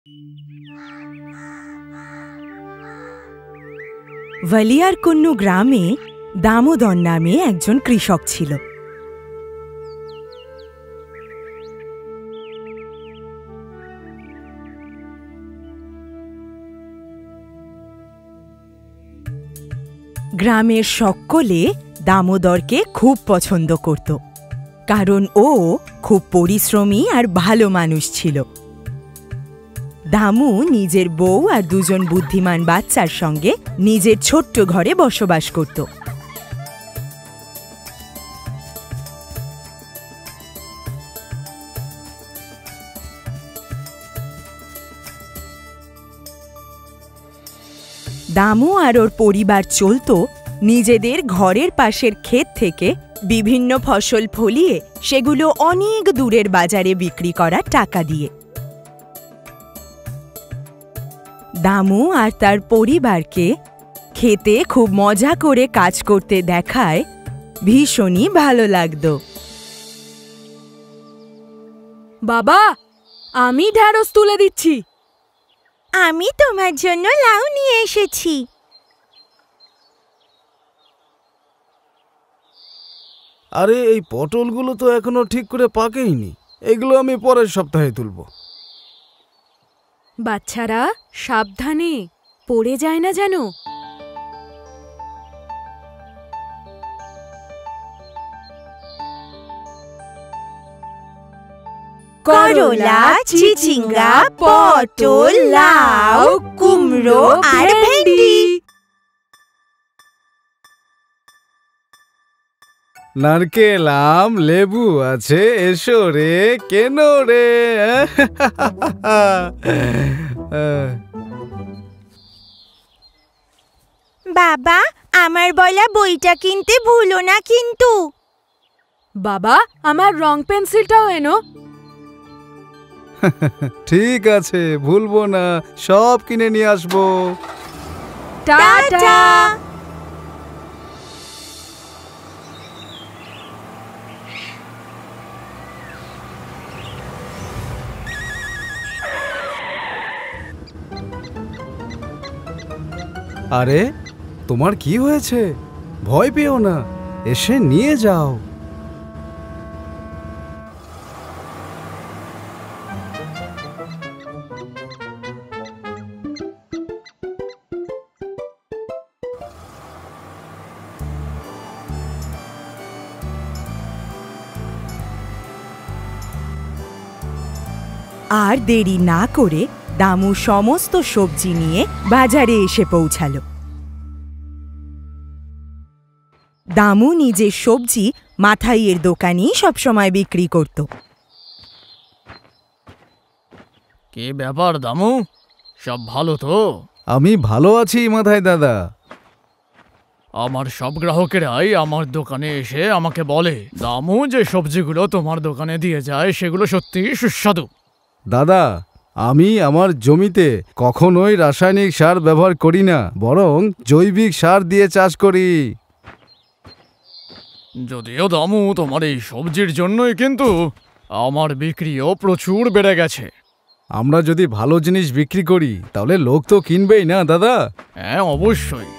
ভালিয়ারকুন্নু গ্রামে দামোদর নামে একজন কৃষক ছিল। গ্রামের সকলে দামোদরকে খুব পছন্দ করত, কারণ ও খুব পরিশ্রমী আর ভালো মানুষ ছিল। দামু নিজের বউ আর দুজন বুদ্ধিমান বাচ্চার সঙ্গে নিজের ছোট্ট ঘরে বসবাস করত। দামু আর ওর পরিবার চলত নিজেদের ঘরের পাশের ক্ষেত থেকে বিভিন্ন ফসল ফলিয়ে সেগুলো অনেক দূরের বাজারে বিক্রি করার টাকা দিয়ে। দামু আর তার পরিবারকে খেতে খুব মজা করে কাজ করতে দেখায় ভীষণই ভালো লাগত। বাবা, আমি ঢ্যাঁড়স তুলে দিচ্ছি। আমি তোমার জন্য লাউ নিয়ে এসেছি। আরে এই পটলগুলো তো এখনো ঠিক করে পাকেইনি, এগুলো আমি পরের সপ্তাহে তুলব। বাচ্চারা সাবধানে, পড়ে যায় না যেন। করলা, চিচিঙ্গা, পটল, লাউ, কুমড়ো আর ভেন্ডি। নারকেল, আম, লেবু আছে, এসো রে, কেন রে? বাবা, আমার বলা বইটা কিনতে ভুলো না কিন্তু। বাবা, আমার রং পেন্সিলটাও এনো। ঠিক আছে, ভুলবো না, সব কিনে নিয়ে আসবো। টাটা। আরে তোমার কি হয়েছে? ভয় পেও না, এসে নিয়ে যাও। আর দেরি না করে দামু সমস্ত সবজি নিয়ে বাজারে এসে পৌঁছাল। দামু নিজের সবজি মাথাইয়ের দোকানেই সবসময় বিক্রি করত। কি ব্যাপার দামু, সব ভালো তো? আমি ভালো আছি মাথায় দাদা। আমার সব গ্রাহকেরাই আমার দোকানে এসে আমাকে বলে দামু যে সবজিগুলো তোমার দোকানে দিয়ে যায় সেগুলো সত্যি সুস্বাদু। দাদা, আমি আমার জমিতে কখনোই রাসায়নিক সার ব্যবহার করি না, বরং জৈবিক সার দিয়ে চাষ করি। যদিও দামু তোমার এই সবজির জন্যই কিন্তু আমার বিক্রিও প্রচুর বেড়ে গেছে। আমরা যদি ভালো জিনিস বিক্রি করি তাহলে লোক তো কিনবেই না দাদা। হ্যাঁ, অবশ্যই।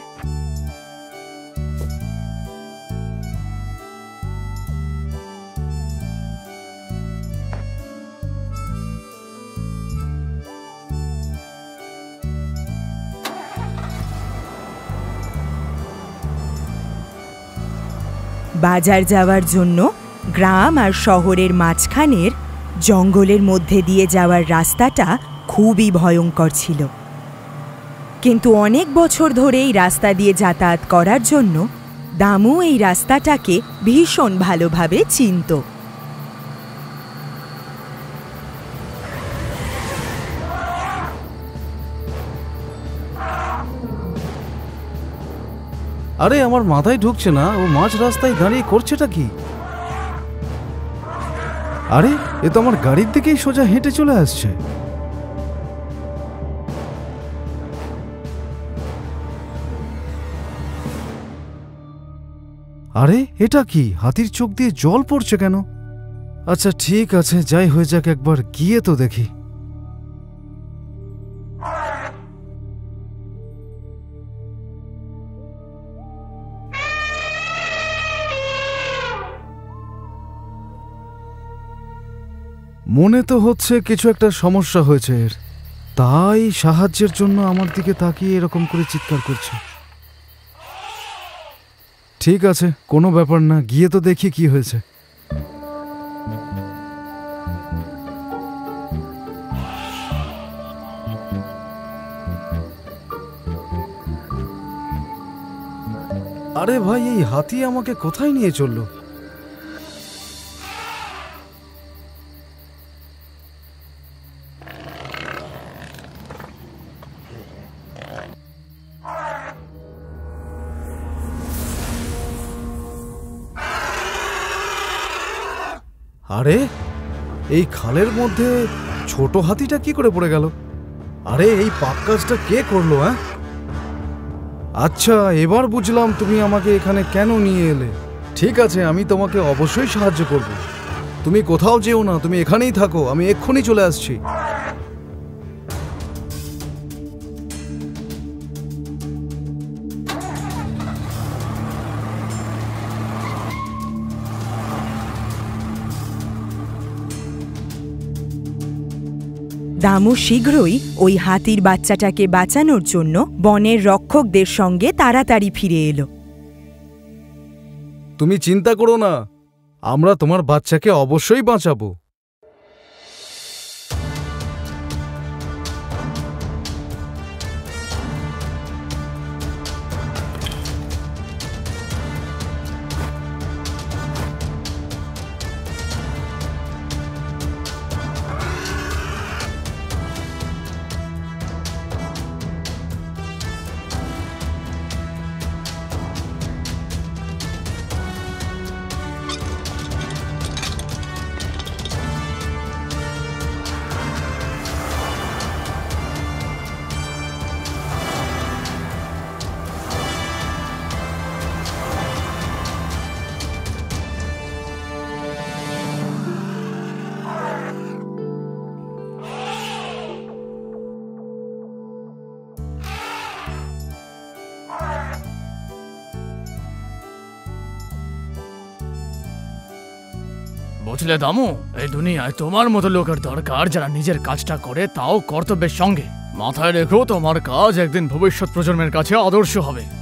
বাজার যাওয়ার জন্য গ্রাম আর শহরের মাঝখানের জঙ্গলের মধ্যে দিয়ে যাওয়ার রাস্তাটা খুবই ভয়ঙ্কর ছিল, কিন্তু অনেক বছর ধরে এই রাস্তা দিয়ে যাতায়াত করার জন্য দামু এই রাস্তাটাকে ভীষণ ভালোভাবে চিনত। আরে আমার মাথায় ঢুকছে না, ও মাঝ রাস্তায় দাঁড়িয়ে করছেটা কি? আরে এ তো আমার গাড়ির দিকেই সোজা হেঁটে চলে আসছে। আরে এটা কি? হাতির চোখ দিয়ে জল পড়ছে কেন? আচ্ছা ঠিক আছে, যাই হয়ে যাক, একবার গিয়ে তো দেখি। মনে তো হচ্ছে কিছু একটা সমস্যা হয়েছে এর, তাই সাহায্যের জন্য আমার দিকে তাকিয়ে এরকম করে চিৎকার করছে। ঠিক আছে, কোনো ব্যাপার না, গিয়ে তো দেখি কি হয়েছে। আরে ভাই, এই হাতি আমাকে কোথায় নিয়ে চললো? আরে এই খালের মধ্যে ছোট হাতিটা কি করে পড়ে গেল? আরে এই পাপ কাজটা কে করলো? হ্যাঁ, আচ্ছা এবার বুঝলাম তুমি আমাকে এখানে কেন নিয়ে এলে। ঠিক আছে, আমি তোমাকে অবশ্যই সাহায্য করব। তুমি কোথাও যেও না, তুমি এখানেই থাকো, আমি এক্ষুনি চলে আসছি। দামু শীঘ্রই ওই হাতির বাচ্চাটাকে বাঁচানোর জন্য বনের রক্ষকদের সঙ্গে তাড়াতাড়ি ফিরে এলো। তুমি চিন্তা করো না, আমরা তোমার বাচ্চাকে অবশ্যই বাঁচাবো। বুঝলে দামু, এই দুনিয়ায় তোমার মতো লোকের দরকার যারা নিজের কাজটা করে, তাও কর্তব্যের সঙ্গে। মাথায় রেখো, তোমার কাজ একদিন ভবিষ্যৎ প্রজন্মের কাছে আদর্শ হবে।